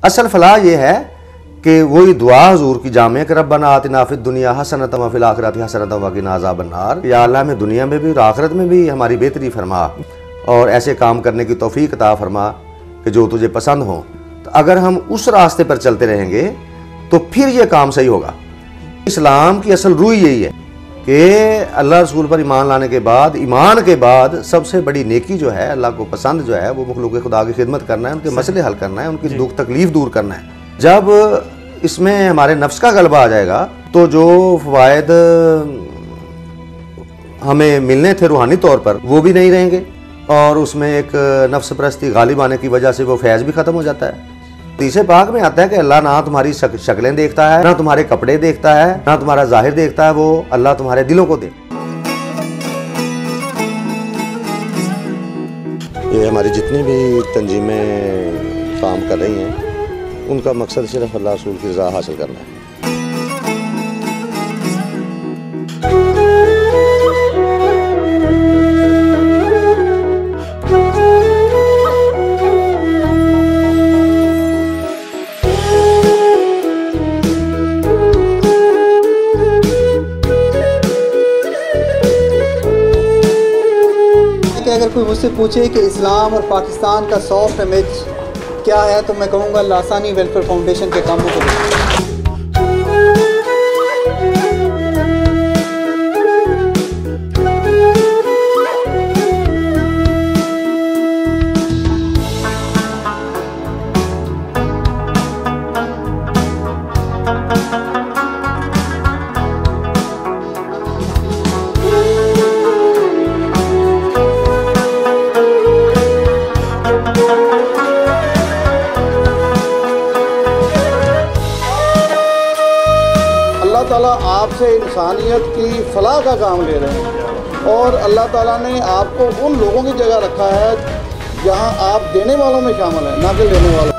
اصل فلاح یہ ہے کہ وہی دعا حضور کی جامع کہ ربنا آتنا فی الدنیا حسنۃ وفی الآخرۃ حسنۃ وقنا عذاب النار، یا اللہ ہمیں دنیا میں بھی اور آخرت میں بھی ہماری بہتری فرما اور ایسے کام کرنے کی توفیق عطا فرما کہ جو تجھے پسند ہوں۔ تو اگر ہم اس راستے پر چلتے رہیں گے تو پھر یہ کام صحیح ہوگا۔ اسلام کی اصل روح یہی ہے کہ اللہ رسول پر ایمان لانے کے بعد، ایمان کے بعد سب سے بڑی نیکی جو ہے، اللہ کو پسند جو ہے، وہ مخلوق خدا کی خدمت کرنا ہے، ان کے مسئلے حل کرنا ہے، ان کی دکھ تکلیف دور کرنا ہے۔ جب اس میں ہمارے نفس کا غلبہ آ جائے گا تو جو فوائد ہمیں ملنے تھے روحانی طور پر وہ بھی نہیں رہیں گے، اور اس میں ایک نفس پرستی غالب آنے کی وجہ سے وہ فیض بھی ختم ہو جاتا ہے۔ حدیث پاک میں آتا ہے کہ اللہ نہ تمہاری شکلیں دیکھتا ہے، نہ تمہارے کپڑے دیکھتا ہے، نہ تمہارا ظاہر دیکھتا ہے، وہ اللہ تمہارے دلوں کو دیکھتا ہے۔ یہ ہماری جتنی بھی تنظیمیں کام کر رہی ہیں ان کا مقصد صرف اللہ رسول کی رضا حاصل کرنا ہے۔ اگر کوئی مجھ سے پوچھے کہ اسلام اور پاکستان کا سافٹ امیج کیا ہے تو میں کہوں گا لاسانی ویلفیئر فاؤنڈیشن کے کاموں کو دیکھیں۔ اللہ تعالیٰ آپ سے انسانیت کی فلاح کا کام لے رہے ہیں، اور اللہ تعالیٰ نے آپ کو ان لوگوں کی جگہ رکھا ہے جہاں آپ دینے والوں میں شامل ہیں، نہ کہ لینے والوں۔